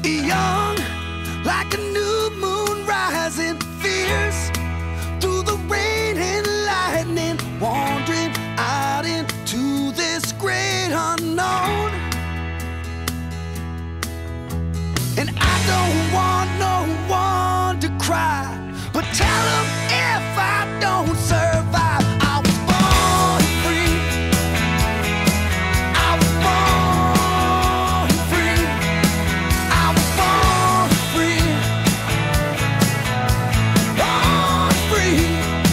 young, like a new moon rising, fierce through the rain and lightning, wandering out into this great unknown. And I don't want no one to cry, but tell them if I don't survive, I was born free. I was born free. I was born free. Born free.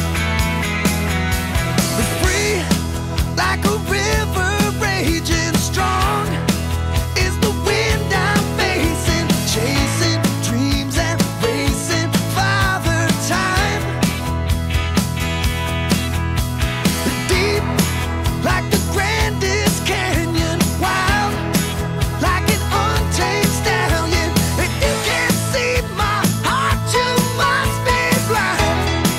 Free like a river raging strong is the wind I'm facing, chasing dreams and racing Father Time. Deep like the grandest canyon, wild like an untamed stallion. If you can't see my heart, you must be blind.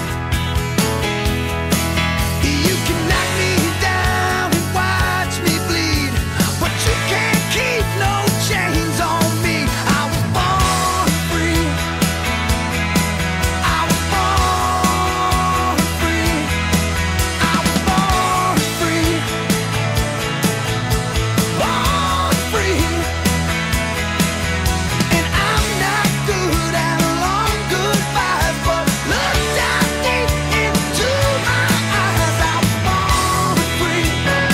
You can knock me down and watch me bleed, but you can't keep no chains on me. I was born free. I was born free. I was born free. Born free. And I'm not good at long goodbyes, but look down deep into my eyes. I was born free.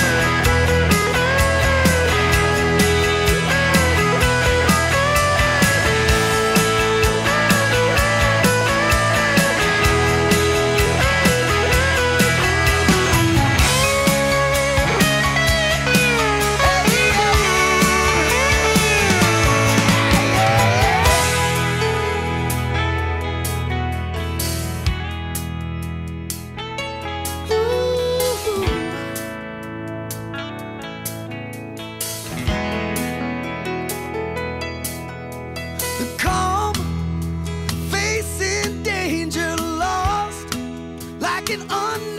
Calm, facing danger, lost like an unknown